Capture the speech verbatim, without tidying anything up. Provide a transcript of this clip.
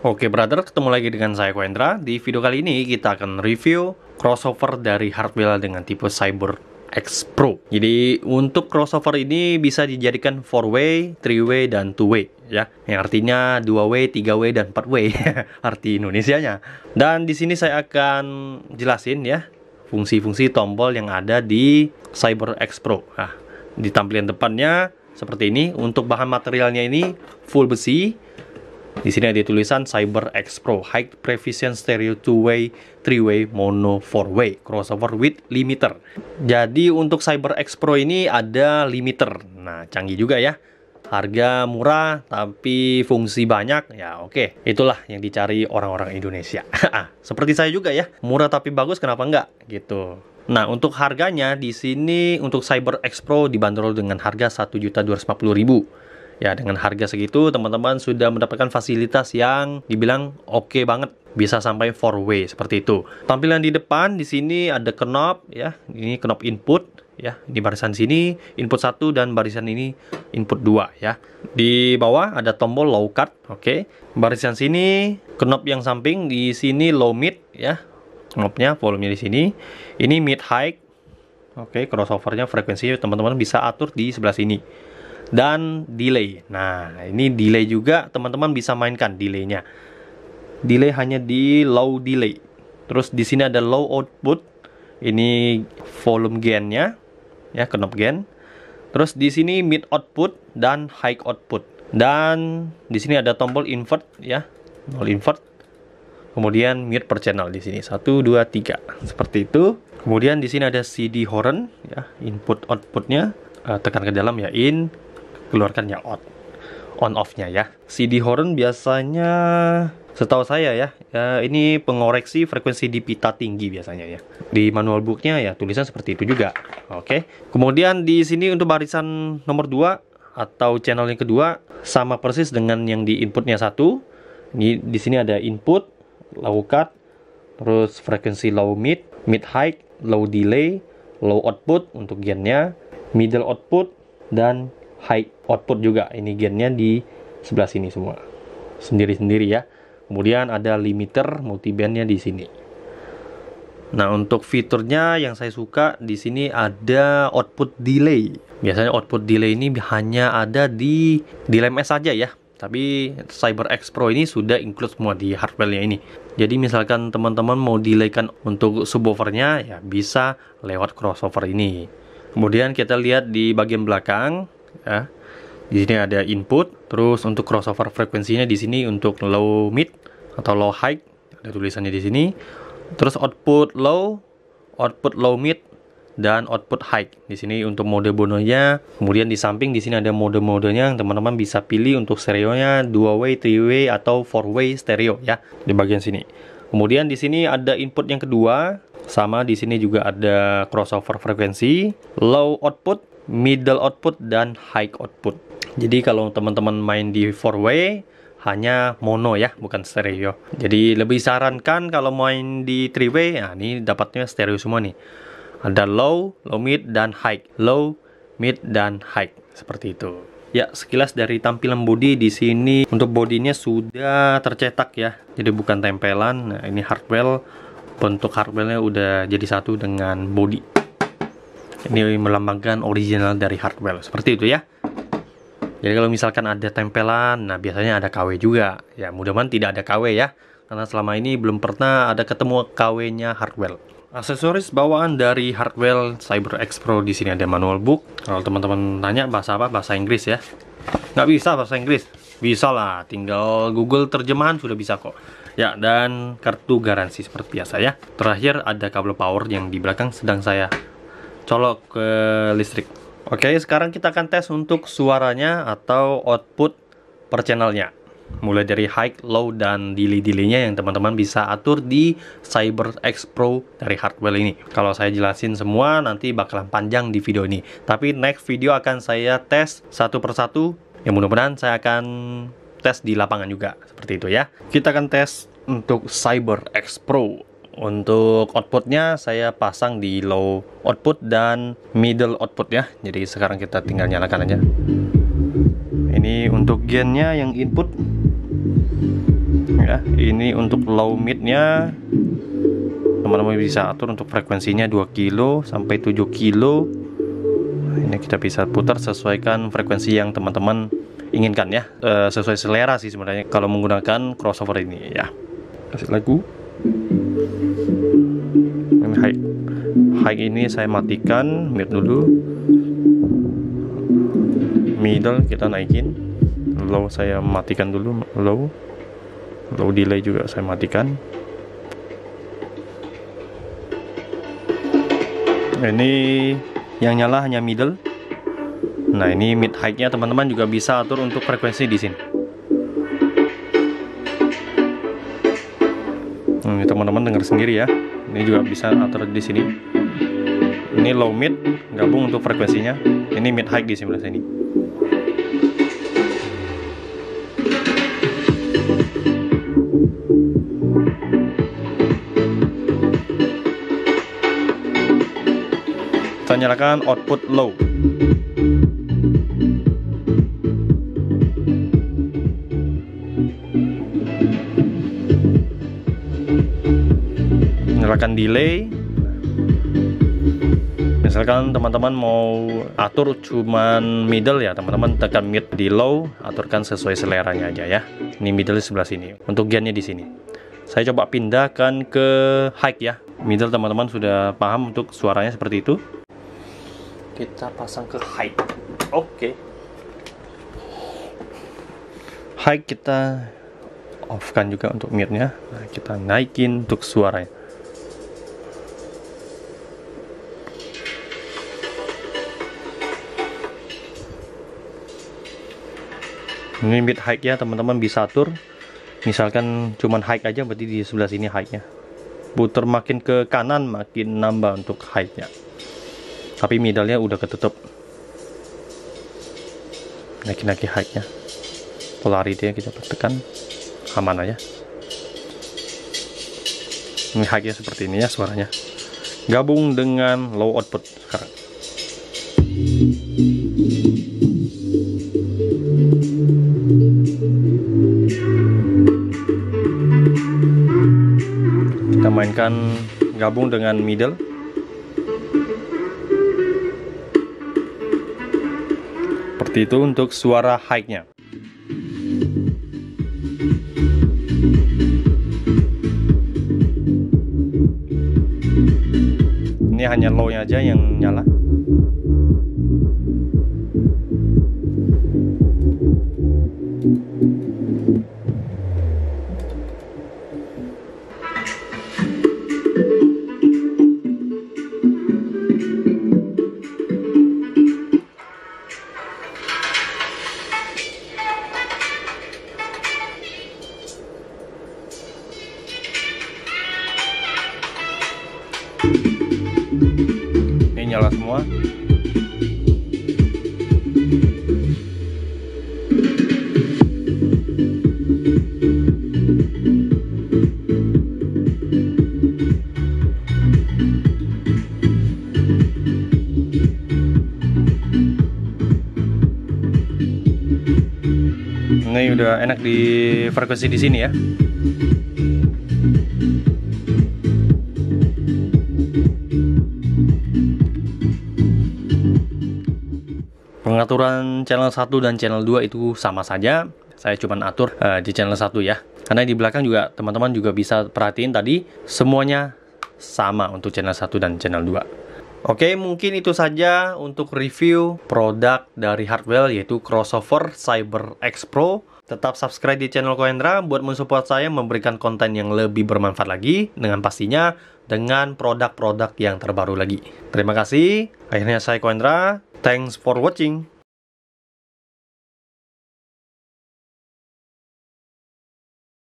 Oke brother, ketemu lagi dengan saya Koendra. Di video kali ini kita akan review crossover dari Hartwell dengan tipe CyberX Pro. Jadi untuk crossover ini bisa dijadikan four way, three way, dan two way ya. Yang artinya dua way, tiga way, dan empat way arti Indonesianya. Dan di sini saya akan jelasin ya fungsi-fungsi tombol yang ada di CyberX Pro. Nah, di tampilan depannya seperti ini. Untuk bahan materialnya ini full besi. Di sini ada tulisan CyberX Pro High Precision Stereo two way, three way, Mono four way crossover with limiter. Jadi untuk CyberX Pro ini ada limiter. Nah, canggih juga ya. Harga murah tapi fungsi banyak. Ya, oke. Itulah yang dicari orang-orang Indonesia. Seperti saya juga ya. Murah tapi bagus, kenapa enggak? Gitu. Nah, untuk harganya di sini untuk CyberX Pro dibanderol dengan harga satu juta dua ratus lima puluh ribu. Ya, dengan harga segitu teman-teman sudah mendapatkan fasilitas yang dibilang oke okay banget, bisa sampai four way seperti itu. Tampilan di depan di sini ada knob ya, ini knob input ya, di barisan sini input satu dan barisan ini input dua ya. Di bawah ada tombol low cut, oke. Okay. Barisan sini knob yang samping di sini low mid ya. Knobnya volumenya di sini. Ini mid high. Oke, okay, crossovernya frekuensinya teman-teman bisa atur di sebelah sini. Dan delay. Nah, ini delay juga teman-teman bisa mainkan delaynya. Delay hanya di low delay. Terus di sini ada low output. Ini volume gain-nya, ya, knob gain. Terus di sini mid output dan high output. Dan di sini ada tombol invert, ya, nol invert. Kemudian mute per channel di sini satu, dua, tiga. Seperti itu. Kemudian di sini ada C D horn, ya, input outputnya. Uh, tekan ke dalam ya in. Keluarkan ya on, on off-nya ya. C D horn biasanya, setahu saya ya, ya, ini pengoreksi frekuensi di pita tinggi biasanya ya. Di manual booknya ya tulisan seperti itu juga. Oke. Kemudian di sini untuk barisan nomor dua atau channel yang kedua sama persis dengan yang di inputnya satu. Ini di sini ada input, low cut, terus frekuensi low mid, mid high, low delay, low output untuk gainnya, middle output, dan high output juga. Ini gainnya di sebelah sini semua sendiri-sendiri ya. Kemudian ada limiter multibandnya di sini. Nah, untuk fiturnya yang saya suka di sini ada output delay. Biasanya output delay ini hanya ada di di L M S saja ya. Tapi CyberX Pro ini sudah include semua di Hartwell-nya ini. Jadi misalkan teman-teman mau delaykan untuk subwoofernya ya bisa lewat crossover ini. Kemudian kita lihat di bagian belakang ya. Di sini ada input, terus untuk crossover frekuensinya di sini untuk low mid atau low high, ada tulisannya di sini. Terus output low, output low mid, dan output high. Di sini untuk mode bononya. Kemudian di samping di sini ada mode-modenya yang teman-teman bisa pilih untuk stereonya dua way, three way, atau four way stereo ya di bagian sini. Kemudian di sini ada input yang kedua. Sama di sini juga ada crossover frekuensi, low output, middle output, dan high output. Jadi kalau teman-teman main di four way hanya mono ya, bukan stereo. Jadi lebih sarankan kalau main di three way, nah ini dapatnya stereo semua nih. Ada low, low mid, dan high. Low, mid, dan high. Seperti itu. Ya, sekilas dari tampilan bodi di sini untuk bodinya sudah tercetak ya. Jadi bukan tempelan. Nah, ini Hartwell. Bentuk Hartwell-nya udah jadi satu dengan body. Ini melambangkan original dari Hartwell. Seperti itu ya. Jadi kalau misalkan ada tempelan, nah biasanya ada K W juga. Ya, mudah-mudahan tidak ada K W ya. Karena selama ini belum pernah ada ketemu K W-nya Hartwell. Aksesoris bawaan dari Hartwell CyberX Pro di sini ada manual book. Kalau teman-teman tanya bahasa apa? Bahasa Inggris ya. Nggak bisa bahasa Inggris? Bisa lah, tinggal Google terjemahan sudah bisa kok. Ya, dan kartu garansi seperti biasa ya. Terakhir ada kabel power yang di belakang sedang saya colok ke listrik. Oke, sekarang kita akan tes untuk suaranya atau output per channelnya. Mulai dari high, low, dan delay-delaynya yang teman-teman bisa atur di CyberX Pro dari Hartwell ini. Kalau saya jelasin semua nanti bakalan panjang di video ini. Tapi next video akan saya tes satu persatu. Yang mudah-mudahan saya akan tes di lapangan juga, seperti itu ya. Kita akan tes untuk CyberX Pro. Untuk outputnya saya pasang di low output dan middle output ya. Jadi sekarang kita tinggal nyalakan aja. Ini untuk gainnya yang input Ya, ini untuk low mid-nya teman-teman bisa atur untuk frekuensinya dua kilo sampai tujuh kilo. Ini kita bisa putar sesuaikan frekuensi yang teman-teman inginkan ya, e, sesuai selera sih sebenarnya kalau menggunakan crossover ini ya. Kasih lagu. Ini high, high ini saya matikan, mid dulu, middle kita naikin, low saya matikan dulu, low, low delay juga saya matikan. Ini yang nyala hanya middle. Nah, ini mid high-nya teman-teman juga bisa atur untuk frekuensi di sini. Ini teman-teman dengar sendiri ya. Ini juga bisa atur di sini. Ini low mid gabung untuk frekuensinya. Ini mid high di sebelah sini. Kita nyalakan output low. Nyalakan delay. Misalkan teman-teman mau atur cuman middle ya, teman-teman tekan mid di low, aturkan sesuai seleranya aja ya. Ini middle di sebelah sini. Untuk gainnya di sini. Saya coba pindahkan ke high ya. Middle teman-teman sudah paham untuk suaranya seperti itu. Kita pasang ke high. Oke. Okay. High kita off-kan juga untuk mid-nya. Nah, kita naikin untuk suaranya. Ini mid high ya, teman-teman bisa atur. Misalkan cuman high aja, berarti di sebelah sini high-nya. Putar makin ke kanan makin nambah untuk high-nya. Tapi middle-nya udah ketutup. Naikin lagi high-nya. Polarity-nya kita tekan, aman aja. Ini high-nya seperti ini ya suaranya. Gabung dengan low output sekarang. Kita mainkan gabung dengan middle. Seperti itu untuk suara high-nya. Ini hanya low-nya aja yang nyala. Ini nyala semua. Ini udah enak di frekuensi di sini ya. Pengaturan channel satu dan channel dua itu sama saja. Saya cuma atur uh, di channel satu ya. Karena di belakang juga teman-teman juga bisa perhatiin tadi semuanya sama untuk channel satu dan channel dua. Oke, mungkin itu saja untuk review produk dari Hardwell yaitu crossover CyberX Pro. Tetap subscribe di channel Koendra buat mensupport saya memberikan konten yang lebih bermanfaat lagi, dengan pastinya dengan produk-produk yang terbaru lagi. Terima kasih. Akhirnya saya Koendra. Thanks for watching.